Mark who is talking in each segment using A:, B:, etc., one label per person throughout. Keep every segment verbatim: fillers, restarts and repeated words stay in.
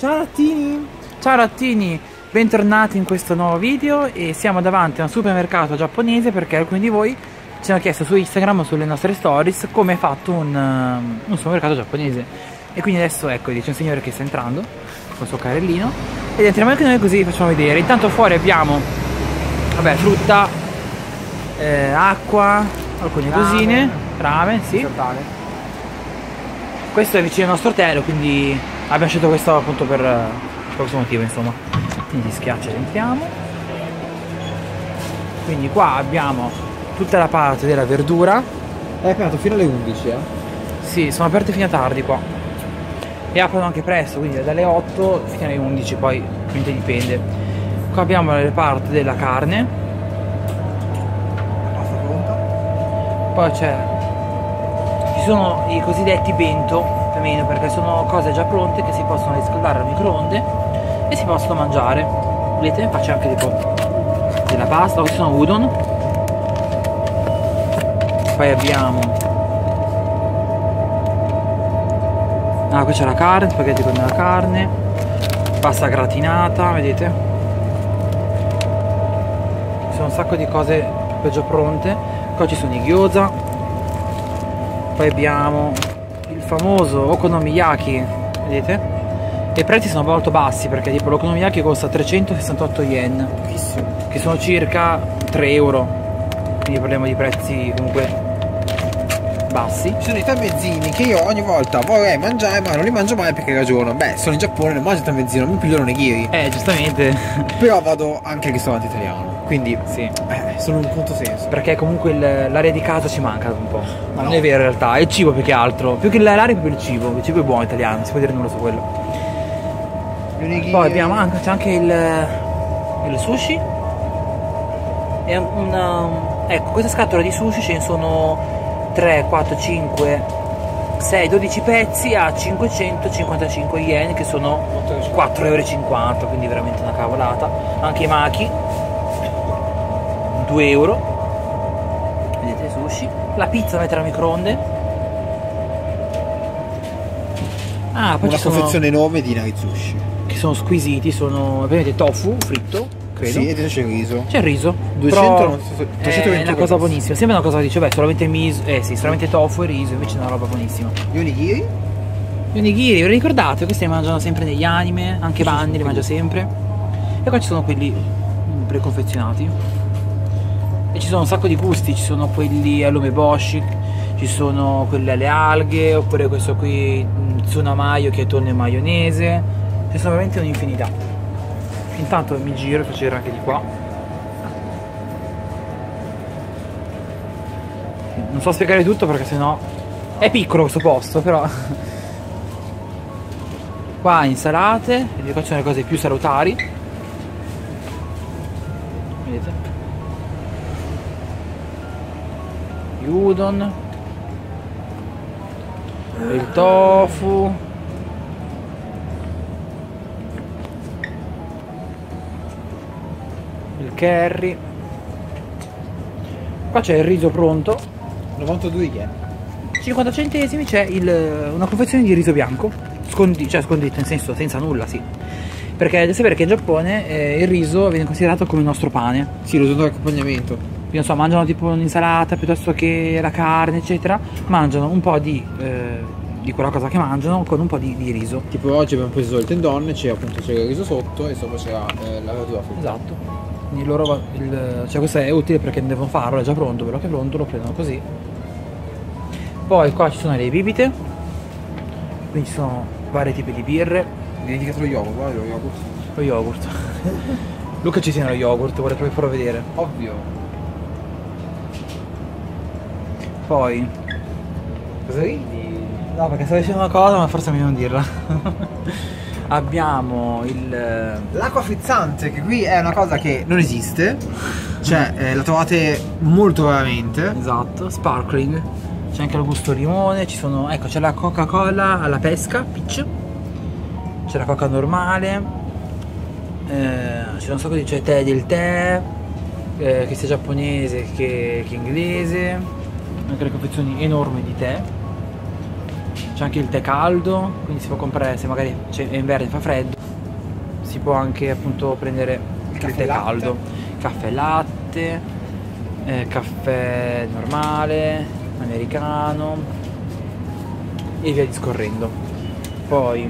A: Ciao Rattini!
B: Ciao Rattini, bentornati in questo nuovo video e siamo davanti a un supermercato giapponese perché alcuni di voi ci hanno chiesto su Instagram o sulle nostre stories come è fatto un, uh, un supermercato giapponese. E quindi adesso ecco, c'è un signore che sta entrando con il suo carrellino ed entriamo anche noi così vi facciamo vedere. Intanto fuori abbiamo, vabbè, frutta, eh, acqua, alcune cosine, ramen, sì. Questo è vicino al nostro hotel, quindi abbiamo scelto questo appunto per, per questo motivo, insomma. Quindi schiaccia ed entriamo. Quindi qua abbiamo tutta la parte della verdura.
A: È aperto fino alle undici, eh?
B: Sì, sono aperte fino a tardi qua. E aprono anche presto, quindi dalle otto fino alle undici, poi quindi dipende. Qua abbiamo la parte della carne.
A: Pasta pronta.
B: Poi c'è, ci sono i cosiddetti bento, più o meno, perché sono cose già pronte che si possono riscaldare al microonde e si possono mangiare. Vedete? Qua c'è anche tipo della pasta, questi sono udon. Poi abbiamo, ah, qui c'è la carne, spaghetti con la carne, pasta gratinata, vedete? Ci sono un sacco di cose proprio già pronte. Qua ci sono i gyoza. Poi abbiamo il famoso okonomiyaki, vedete? E i prezzi sono molto bassi perché tipo l'okonomiyaki costa trecentosessantotto yen, che sono circa tre euro. Quindi parliamo di prezzi comunque bassi.
A: Ci sono i tamezzini che io ogni volta vorrei mangiare ma non li mangio mai perché ragiono. Beh, sono in Giappone, non mangio il tamezzino, mi piglio onigiri.
B: Eh, giustamente.
A: Però vado anche al ristorante italiano. Quindi
B: sì,
A: eh, sono un controsenso.
B: perché comunque l'area di casa ci manca un po'. Ma
A: no,
B: non è vero in realtà, è il cibo più che altro. Più che l'area è proprio il cibo. Il cibo è buono italiano, si può dire nulla su quello.
A: Gli onigiri...
B: Poi abbiamo anche, c'è anche il, il sushi. È una, ecco, questa scatola di sushi ce ne sono tre, quattro, cinque, sei, dodici pezzi a cinquecentocinquantacinque yen, che sono quattro e cinquanta euro, quindi veramente una cavolata. Anche i maki due euro, vedete, sushi. La pizza da mettere al microonde. Ah, poi
A: una
B: ci sono,
A: confezione enorme di narizushi
B: che sono squisiti, sono, vedete, tofu fritto, credo.
A: sì, e dentro c'è il riso.
B: C'è il riso,
A: duecento,
B: però è una cosa buonissima. Sembra una cosa, dice, beh, solamente miso, eh sì, solamente tofu e riso, invece è una roba buonissima.
A: Gli onigiri?
B: Gli onigiri, ve li ricordate? Questi li mangiano sempre negli anime, anche Vanni li mangia sempre. E qua ci sono quelli preconfezionati. E ci sono un sacco di gusti, ci sono quelli all'umeboshi, ci sono quelli alle alghe, oppure questo qui tsunamayo che è tonno e maionese. Ci sono veramente un'infinità. Intanto mi giro e faccio vedere anche di qua. Non so spiegare tutto perché sennò è piccolo questo posto, però. Qua insalate, e qua ci sono le cose più salutari. Vedete? Gli udon, il tofu, il curry. Qua c'è il riso pronto,
A: novantadue yen.
B: cinquanta centesimi. C'è una confezione di riso bianco, scondi, cioè scondito, nel senso senza nulla, sì. Perché deve sapere che in Giappone eh, il riso viene considerato come il nostro pane.
A: Sì, lo uso da accompagnamento.
B: Quindi non so, mangiano tipo un'insalata piuttosto che la carne, eccetera. Mangiano un po' di, eh, di quella cosa che mangiano con un po' di, di riso.
A: Tipo oggi abbiamo preso il tendon, c'è appunto c'è il riso sotto e sopra c'era eh, la verdura fritta.
B: Esatto. Quindi loro, il, cioè questo è utile perché non devono farlo, è già pronto, però che è pronto lo prendono così. Poi qua ci sono le bibite, quindi ci sono vari tipi di birre.
A: Mi hai indicato lo yogurt, guarda lo yogurt.
B: Lo yogurt. Luca ci tiene lo yogurt, vorrei proprio farlo vedere.
A: Ovvio.
B: Poi
A: Cosa ridi?
B: no, perché stavo dicendo una cosa ma forse è meglio non dirla. Abbiamo il
A: l'acqua frizzante, che qui è una cosa che non esiste. Cioè eh, la trovate molto raramente.
B: esatto, sparkling. C'è anche il gusto limone, ci sono, ecco, c'è la Coca-Cola alla pesca, peach. C'è la Coca normale. Eh, c'è un sacco di, c'è tè del tè, eh, che sia giapponese che, che inglese. Anche le confezioni enormi di tè. C'è anche il tè caldo, quindi si può comprare se magari è inverno e fa freddo. Si può anche appunto prendere il, il tè
A: latte.
B: caldo, caffè latte, eh, caffè normale, americano e via discorrendo. Poi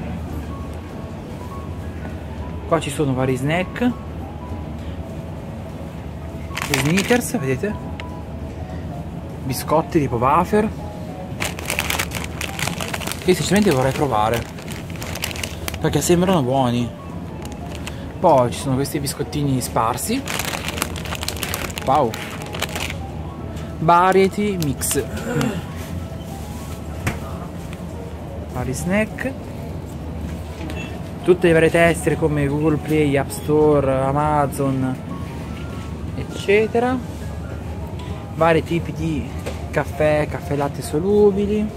B: qua ci sono vari snack, gli Snickers, vedete? Biscotti tipo wafer, che sinceramente vorrei provare perché sembrano buoni. Poi ci sono questi biscottini sparsi, wow, Variety Mix, vari snack, tutte le varie tessere come Google Play, App Store, Amazon, eccetera, vari tipi di caffè, caffè latte solubili.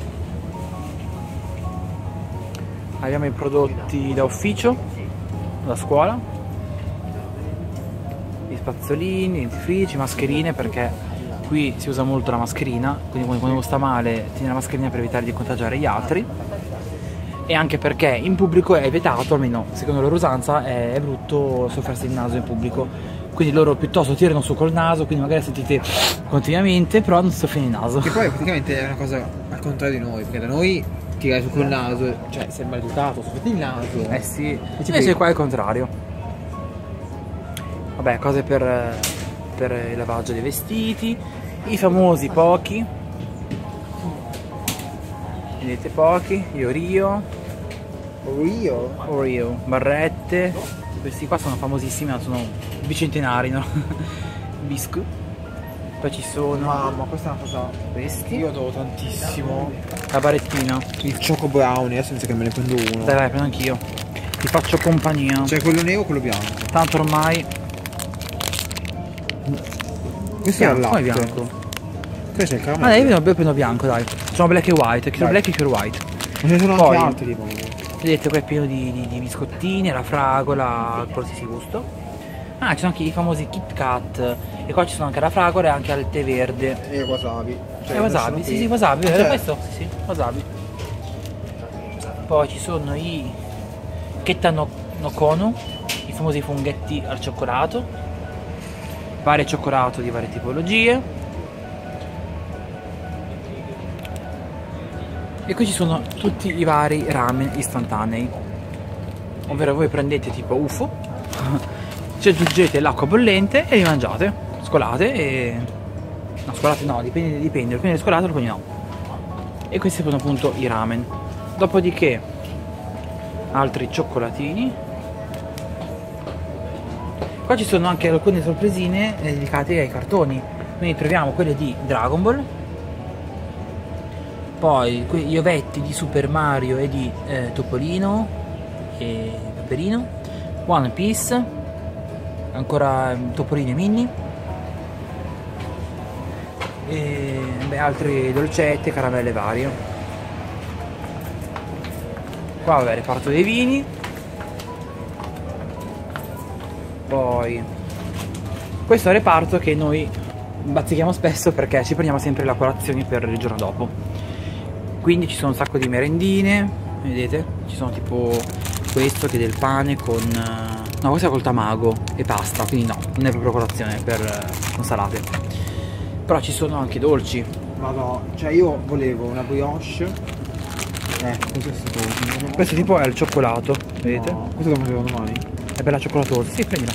B: Abbiamo i prodotti da ufficio, da scuola, gli spazzolini, i dentifrici, mascherine, perché qui si usa molto la mascherina, quindi quando uno sta male tiene la mascherina per evitare di contagiare gli altri, e anche perché in pubblico è vietato, almeno secondo la loro usanza è, è brutto soffersi il naso in pubblico, quindi loro piuttosto tirano su col naso, quindi magari sentite continuamente, però non si soffia il naso.
A: Che poi praticamente è una cosa al contrario di noi, perché da noi tirare su col naso, cioè sei maleducato, soffiati il naso.
B: Eh sì,
A: ci
B: invece qua è il contrario. Vabbè, cose per, per il lavaggio dei vestiti, i famosi pochi, vedete, pochi, gli Oreo,
A: Oreo?
B: Oreo, barrette, questi qua sono famosissimi, sono bicentenari, no? Biscuit. Poi ci sono,
A: Mamma, questa è una cosa.
B: questi,
A: Io adoro tantissimo
B: la barettina.
A: il Choco Brownie, adesso senza che me ne prendo uno.
B: Dai, vai, prendo anch'io. Ti faccio compagnia.
A: C'è quello nero o quello bianco?
B: Tanto ormai
A: Questo è il
B: bianco, come
A: latte.
B: bianco.
A: Questo è il
B: Ah
A: caramello.
B: dai, io prendo bianco, dai. Sono black e white, chiedo
A: Dai.
B: black e chiedo white.
A: Ma ce ne sono
B: Poi-
A: anche altri tipo.
B: Vedete, qua è pieno di, di, di biscottini, la fragola, qualsiasi gusto. Ah, ci sono anche i famosi Kit Kat. E qua ci sono anche la fragola e anche al tè verde.
A: E wasabi.
B: Eh, wasabi, sì, sì, wasabi,
A: Cioè,
B: vero questo? Sì, sì, wasabi. Poi ci sono i Ketta no, no Kono, i famosi funghetti al cioccolato, vari cioccolato di varie tipologie. E qui ci sono tutti i vari ramen istantanei, ovvero voi prendete tipo U F O, ci aggiungete l'acqua bollente e li mangiate, scolate e... no, scolate no, dipende, dipende, alcuni li scolate, alcuni no. E questi sono appunto i ramen. Dopodiché altri cioccolatini. Qua ci sono anche alcune sorpresine dedicate ai cartoni, quindi troviamo quelle di Dragon Ball, poi gli ovetti di Super Mario e di eh, Topolino e Paperino, One Piece, ancora Topolino e Minnie, e beh, altri dolcetti, caramelle varie. Qua vabbè, reparto dei vini. Poi questo è il reparto che noi bazzichiamo spesso perché ci prendiamo sempre le colazioni per il giorno dopo. Quindi ci sono un sacco di merendine, vedete? Ci sono tipo questo che è del pane con... no, questo è col tamago e pasta, quindi no, non è proprio colazione, è per con salate. Però ci sono anche dolci.
A: Ma no, cioè io volevo una brioche. Eh, questo è stato.
B: Questo tipo è al cioccolato, vedete?
A: No, questo lo mangerò domani.
B: È per la cioccolatosa, sì, prendila.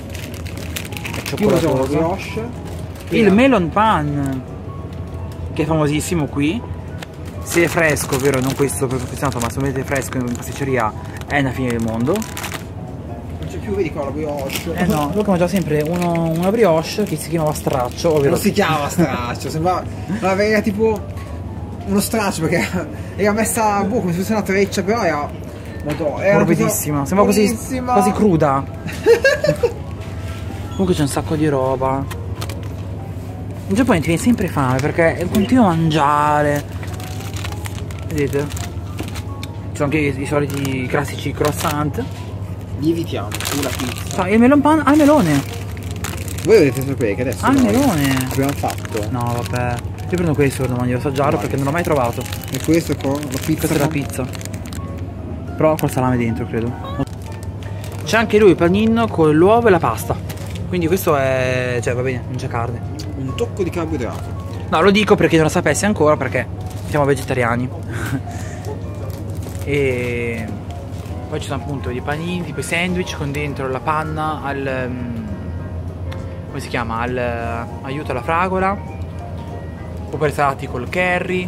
B: È
A: Io volevo una
B: cioccolatosa.
A: brioche.
B: Il melon pan, che è famosissimo qui. Se è fresco, ovvero non questo confezionato, ma se lo mettete fresco in pasticceria è una fine del mondo.
A: Non c'è più, vedi qua la brioche.
B: Eh no, Luca mangia sempre uno, una brioche che si chiamava straccio, ovvero...
A: Non si chiama straccio, sembrava. No, era tipo uno straccio perché era messa boh, come se fosse una treccia, però era. Madonna, era
B: morbidissima, sembra così,
A: buonissima.
B: quasi cruda. Comunque c'è un sacco di roba. In Giappone ti viene sempre fame perché continua a mangiare. Vedete? Ci sono anche i, i soliti classici croissant.
A: Li evitiamo, sulla pizza.
B: Ah, il melon pan al melone.
A: Voi dovete sapere che adesso
B: Al
A: noi
B: melone.
A: abbiamo fatto
B: No, vabbè. Io prendo questo per domani, devo assaggiarlo perché non l'ho mai trovato.
A: E questo qua, la pizza.
B: Questa è la pizza. Però col salame dentro, credo. C'è anche lui il panino con l'uovo e la pasta. Quindi questo è... cioè va bene, non c'è carne.
A: Un tocco di carboidrato.
B: No, lo dico perché non lo sapessi ancora, perché siamo vegetariani. E poi ci sono appunto dei panini, tipo i sandwich con dentro la panna al... Um, come si chiama? Al uh, aiuto alla fragola. Oppure salati col curry.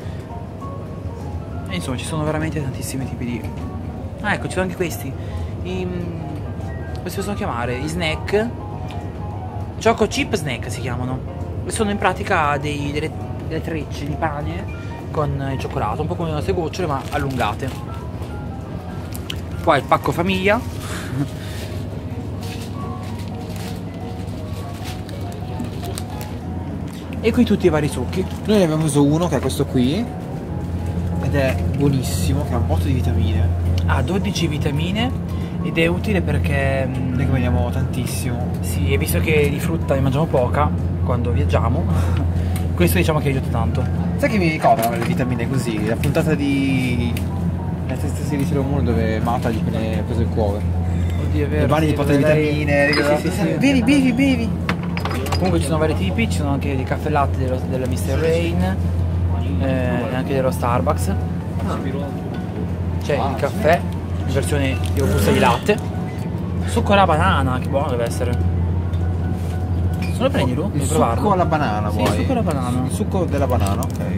B: E insomma ci sono veramente tantissimi tipi di... Ah ecco, ci sono anche questi. I... come si possono chiamare? I snack. Choco chip snack si chiamano. E sono in pratica dei, delle, delle trecce di pane con il cioccolato, un po' come le nostre gocciole ma allungate. Qua il pacco famiglia. E qui tutti i vari succhi.
A: Noi ne abbiamo usato uno che è questo qui. Ed è buonissimo, che ha un botto di vitamine.
B: Ha dodici vitamine ed è utile perché...
A: Noi che mangiamo tantissimo.
B: Sì, e visto che di frutta ne mangiamo poca quando viaggiamo, questo diciamo che aiuta tanto.
A: Sai che mi ricordano le vitamine così? La puntata di... la stessa serie di Sailor Moon dove Mata gli ha preso il cuore.
B: Oddio, è vero.
A: Le mani
B: sì,
A: di porta di
B: lei...
A: vitamine.
B: Sì, sì, sì.
A: Bevi, bevi, bevi.
B: Comunque ci sono vari tipi, ci sono anche dei caffè latte dello, della mister Rain, eh, e anche dello Starbucks. C'è il caffè in versione di busta di latte. Succo alla banana, che buono deve essere. Se lo prendi tu?
A: Il
B: Vuoi
A: succo
B: provarlo?
A: alla banana,
B: Sì,
A: vuoi?
B: il succo alla banana.
A: Il succo della banana, ok.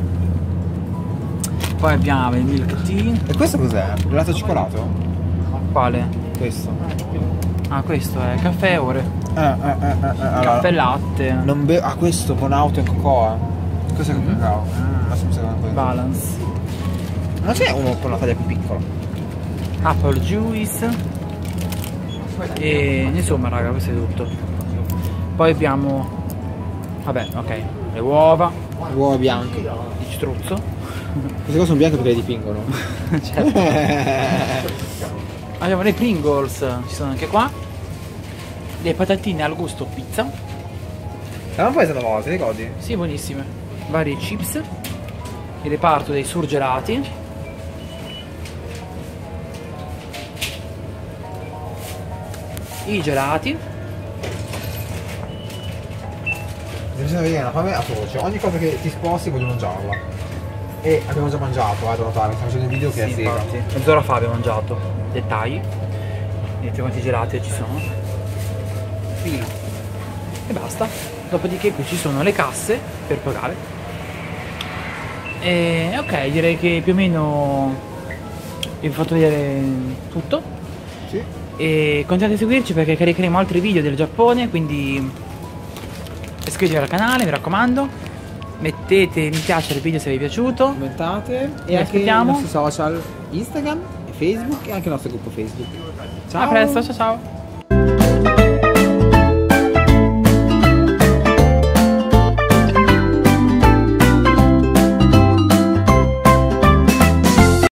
B: Poi abbiamo il milk tea.
A: E questo cos'è? Il latte al cioccolato?
B: Quale?
A: Questo.
B: Ah, questo è caffè ore.
A: Eh, eh, eh, eh, eh, allora,
B: Caffè latte.
A: non be- ah, questo con auto e cocoa. Questo è con
B: Mm-hmm.
A: cacao. Mm, adesso mi sa che è quello.
B: Balance.
A: Non c'è uno con la taglia più piccola?
B: Apple juice. E insomma raga, questo è tutto. Poi abbiamo, vabbè, ok, le uova
A: Uova bianche.
B: di struzzo.
A: Queste cose sono bianche perché le dipingono.
B: Certo. Abbiamo le Pringles, ci sono anche qua. Le patatine al gusto pizza.
A: Ma poi sono volte, ricordi?
B: Sì, buonissime. Vari chips. Il reparto dei surgelati. I gelati.
A: Bisogna vedere una fame atroce. Ogni cosa che ti sposti voglio mangiarla. E abbiamo già mangiato, eh, da notare, stiamo facendo un video che
B: Sì,
A: è sera.
B: infatti. Mezz'ora fa abbiamo mangiato. Dettagli. Vedete quanti gelati ci sono. Fila. E basta. Dopodiché qui ci sono le casse per pagare. E ok, direi che più o meno vi ho fatto vedere tutto.
A: Sì.
B: E continuate a seguirci perché caricheremo altri video del Giappone, quindi iscrivetevi al canale, mi raccomando. Mettete mi piace al video se vi è piaciuto.
A: Commentate.
B: Vi
A: E anche i
B: aspettiamo.
A: nostri social Instagram e Facebook e anche il nostro gruppo Facebook. Ciao.
B: A presto, ciao ciao.